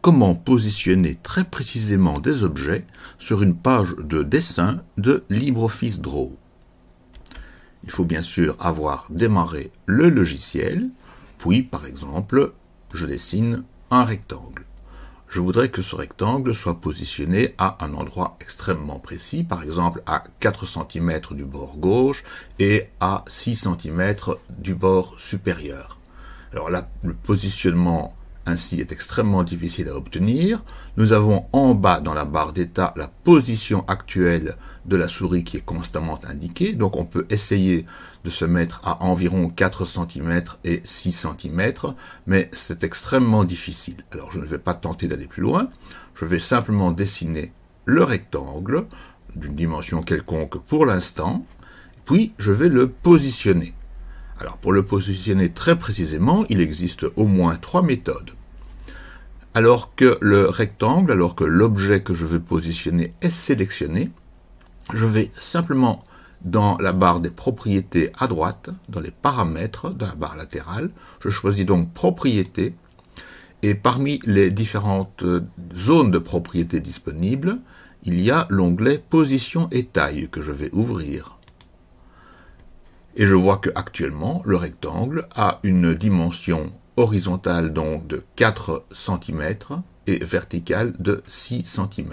comment positionner très précisément des objets sur une page de dessin de LibreOffice Draw. Il faut bien sûr avoir démarré le logiciel, puis par exemple, je dessine un rectangle. Je voudrais que ce rectangle soit positionné à un endroit extrêmement précis, par exemple à 4 cm du bord gauche et à 6 cm du bord supérieur. Alors là, le positionnement ainsi est extrêmement difficile à obtenir. Nous avons en bas dans la barre d'état la position actuelle de la souris qui est constamment indiquée. Donc on peut essayer de se mettre à environ 4 cm et 6 cm, mais c'est extrêmement difficile. Alors je ne vais pas tenter d'aller plus loin. Je vais simplement dessiner le rectangle d'une dimension quelconque pour l'instant, puis je vais le positionner. Alors pour le positionner très précisément, il existe au moins 3 méthodes. Alors que le rectangle, alors que l'objet que je veux positionner est sélectionné, je vais simplement dans la barre des propriétés à droite, dans les paramètres de la barre latérale, je choisis donc propriétés, et parmi les différentes zones de propriétés disponibles, il y a l'onglet position et taille que je vais ouvrir. Et je vois que actuellement le rectangle a une dimension horizontale donc de 4 cm et verticale de 6 cm.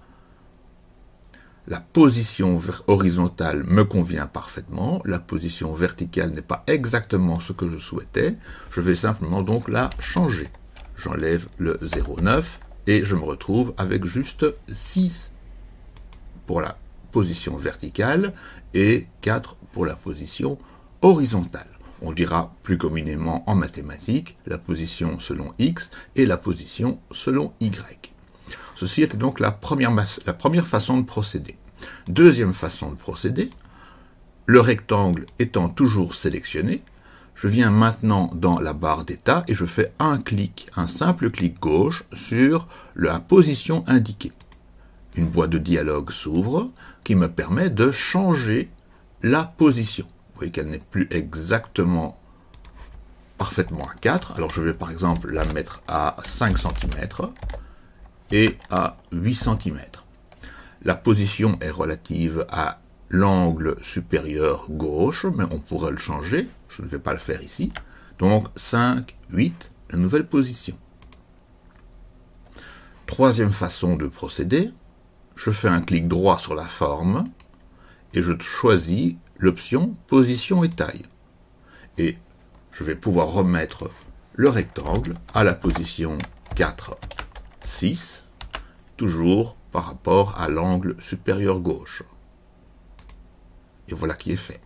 La position horizontale me convient parfaitement, la position verticale n'est pas exactement ce que je souhaitais, je vais simplement donc la changer. J'enlève le 0,9 et je me retrouve avec juste 6 pour la position verticale et 4 pour la position horizontale. On dira plus communément en mathématiques la position selon x et la position selon y. Ceci était donc la première façon de procéder. Deuxième façon de procéder, le rectangle étant toujours sélectionné, je viens maintenant dans la barre d'état et je fais un simple clic gauche sur la position indiquée. Une boîte de dialogue s'ouvre qui me permet de changer la position. Vous voyez qu'elle n'est plus exactement parfaitement à 4. Alors je vais par exemple la mettre à 5 cm et à 8 cm. La position est relative à l'angle supérieur gauche, mais on pourrait le changer. Je ne vais pas le faire ici. Donc 5, 8, la nouvelle position. Troisième façon de procéder, je fais un clic droit sur la forme et je choisis l'option position et taille. Et je vais pouvoir remettre le rectangle à la position 4, 6, toujours par rapport à l'angle supérieur gauche. Et voilà qui est fait.